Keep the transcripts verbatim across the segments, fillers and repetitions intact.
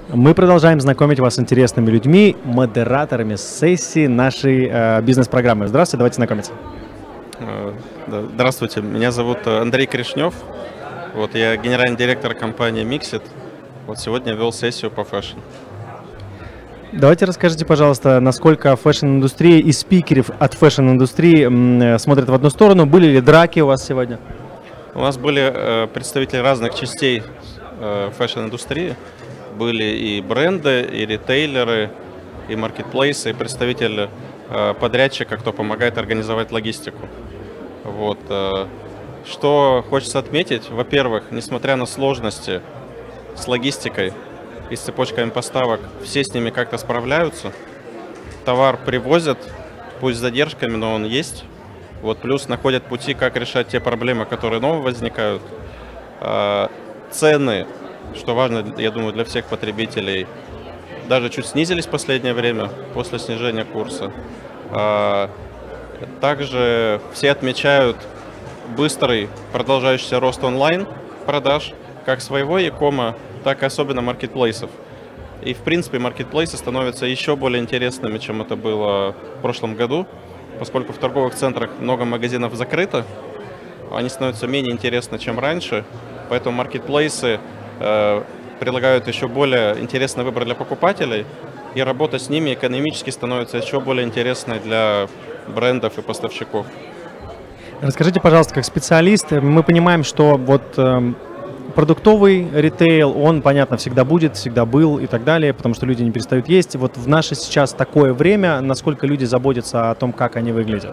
Мы продолжаем знакомить вас с интересными людьми, модераторами сессии нашей э, бизнес-программы. Здравствуйте, давайте знакомиться. Здравствуйте, меня зовут Андрей Кришнев. Вот, я генеральный директор компании Mixit. Вот сегодня вел сессию по фэшн. Давайте расскажите, пожалуйста, насколько фэшн-индустрия и спикеров от фэшн-индустрии смотрят в одну сторону. Были ли драки у вас сегодня? У нас были э, представители разных частей э, фэшн-индустрии. Были и бренды, и ритейлеры, и маркетплейсы, и представители э, подрядчика, кто помогает организовать логистику. Вот, э, что хочется отметить, во-первых, несмотря на сложности с логистикой и с цепочками поставок, все с ними как-то справляются. Товар привозят, пусть с задержками, но он есть. Вот, плюс находят пути, как решать те проблемы, которые новые возникают. Э, цены, что важно, я думаю, для всех потребителей, даже чуть снизились в последнее время после снижения курса. Э, также все отмечают быстрый продолжающийся рост онлайн продаж, как своего e-кома, так и особенно маркетплейсов. И, в принципе, маркетплейсы становятся еще более интересными, чем это было в прошлом году, поскольку в торговых центрах много магазинов закрыто, они становятся менее интересны, чем раньше, поэтому маркетплейсы э, предлагают еще более интересный выбор для покупателей, и работа с ними экономически становится еще более интересной для брендов и поставщиков. Расскажите, пожалуйста, как специалист, мы понимаем, что вот э, продуктовый ритейл, он, понятно, всегда будет, всегда был и так далее, потому что люди не перестают есть. Вот в наше сейчас такое время, насколько люди заботятся о том, как они выглядят?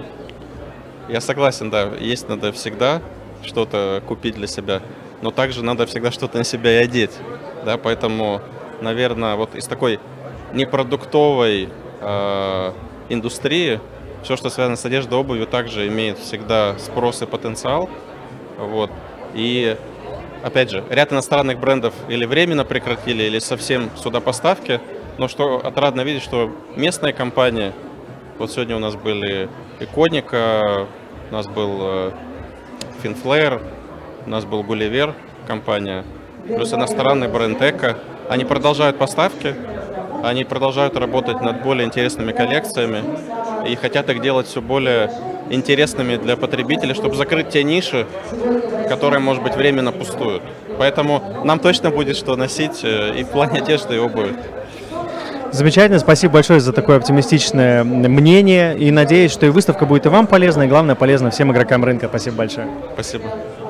Я согласен, да, есть надо всегда что-то купить для себя, но также надо всегда что-то на себя и одеть, да, поэтому, наверное, вот из такой непродуктовой э, индустрии все, что связано с одеждой, обувью, также имеет всегда спрос и потенциал, вот, и опять же, ряд иностранных брендов или временно прекратили, или совсем сюда поставки, но что отрадно видеть, что местные компании, вот сегодня у нас были Иконика, у нас был Finflare, у нас был Gulliver компания, плюс иностранный бренд Эко, они продолжают поставки, они продолжают работать над более интересными коллекциями и хотят их делать все более интересными для потребителей, чтобы закрыть те ниши, которые, может быть, временно пустуют. Поэтому нам точно будет что носить и в плане одежды и обуви. Замечательно, спасибо большое за такое оптимистичное мнение, и надеюсь, что и выставка будет и вам полезна, и главное, полезна всем игрокам рынка. Спасибо большое. Спасибо.